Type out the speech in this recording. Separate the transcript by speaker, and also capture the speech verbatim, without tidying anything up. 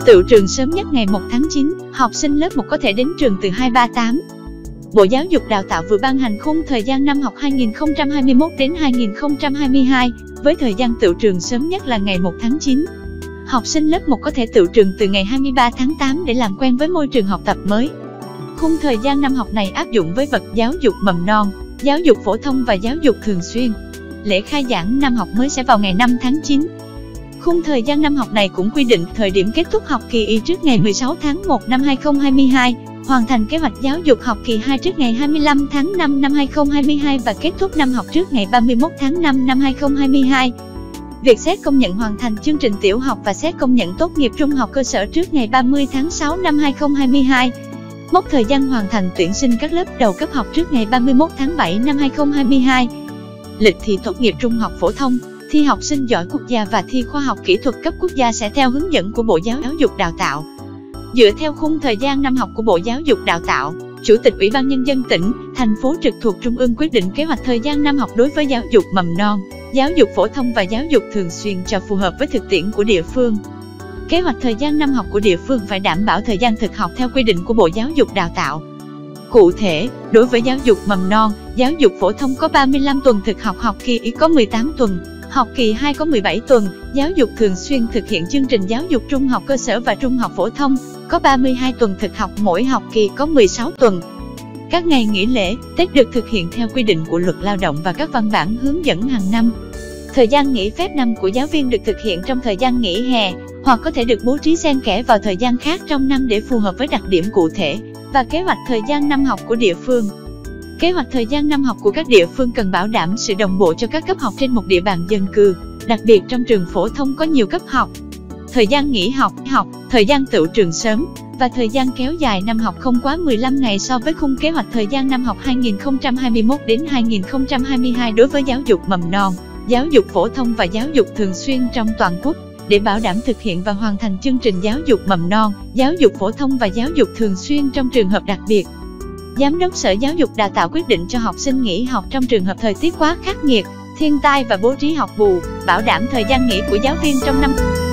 Speaker 1: Tựu trường sớm nhất ngày một tháng chín, học sinh lớp một có thể đến trường từ hai ba tám. Bộ Giáo dục Đào tạo vừa ban hành khung thời gian năm học hai nghìn không trăm hai mươi mốt đến hai nghìn không trăm hai mươi hai, với thời gian tựu trường sớm nhất là ngày một tháng chín. Học sinh lớp một có thể tựu trường từ ngày hai mươi ba tháng tám để làm quen với môi trường học tập mới. Khung thời gian năm học này áp dụng với bậc giáo dục mầm non, giáo dục phổ thông và giáo dục thường xuyên. Lễ khai giảng năm học mới sẽ vào ngày năm tháng chín. Khung thời gian năm học này cũng quy định thời điểm kết thúc học kỳ Y trước ngày mười sáu tháng một năm hai nghìn không trăm hai mươi hai, hoàn thành kế hoạch giáo dục học kỳ hai trước ngày hai mươi lăm tháng năm năm hai nghìn không trăm hai mươi hai và kết thúc năm học trước ngày ba mươi mốt tháng năm năm hai nghìn không trăm hai mươi hai. Việc xét công nhận hoàn thành chương trình tiểu học và xét công nhận tốt nghiệp trung học cơ sở trước ngày ba mươi tháng sáu năm hai nghìn không trăm hai mươi hai. Mốc thời gian hoàn thành tuyển sinh các lớp đầu cấp học trước ngày ba mươi mốt tháng bảy năm hai nghìn không trăm hai mươi hai. Lịch thi tốt nghiệp trung học phổ thông, thi học sinh giỏi quốc gia và thi khoa học kỹ thuật cấp quốc gia sẽ theo hướng dẫn của Bộ Giáo dục Đào tạo. Dựa theo khung thời gian năm học của Bộ Giáo dục Đào tạo, Chủ tịch Ủy ban Nhân dân tỉnh, thành phố trực thuộc Trung ương quyết định kế hoạch thời gian năm học đối với giáo dục mầm non, giáo dục phổ thông và giáo dục thường xuyên cho phù hợp với thực tiễn của địa phương. Kế hoạch thời gian năm học của địa phương phải đảm bảo thời gian thực học theo quy định của Bộ Giáo dục Đào tạo. Cụ thể, đối với giáo dục mầm non, giáo dục phổ thông có ba mươi lăm tuần thực học, học kỳ Y có mười tám tuần, học kỳ hai có mười bảy tuần, giáo dục thường xuyên thực hiện chương trình giáo dục trung học cơ sở và trung học phổ thông, có ba mươi hai tuần thực học, mỗi học kỳ có mười sáu tuần. Các ngày nghỉ lễ, Tết được thực hiện theo quy định của Luật Lao động và các văn bản hướng dẫn hàng năm. Thời gian nghỉ phép năm của giáo viên được thực hiện trong thời gian nghỉ hè, hoặc có thể được bố trí xen kẽ vào thời gian khác trong năm để phù hợp với đặc điểm cụ thể và kế hoạch thời gian năm học của địa phương. Kế hoạch thời gian năm học của các địa phương cần bảo đảm sự đồng bộ cho các cấp học trên một địa bàn dân cư, đặc biệt trong trường phổ thông có nhiều cấp học. Thời gian nghỉ học, học, thời gian tựu trường sớm và thời gian kéo dài năm học không quá mười lăm ngày so với khung kế hoạch thời gian năm học hai nghìn không trăm hai mươi mốt đến hai nghìn không trăm hai mươi hai đối với giáo dục mầm non, giáo dục phổ thông và giáo dục thường xuyên trong toàn quốc, để bảo đảm thực hiện và hoàn thành chương trình giáo dục mầm non, giáo dục phổ thông và giáo dục thường xuyên trong trường hợp đặc biệt. Giám đốc Sở Giáo dục Đào tạo quyết định cho học sinh nghỉ học trong trường hợp thời tiết quá khắc nghiệt, thiên tai và bố trí học bù, bảo đảm thời gian nghỉ của giáo viên trong năm.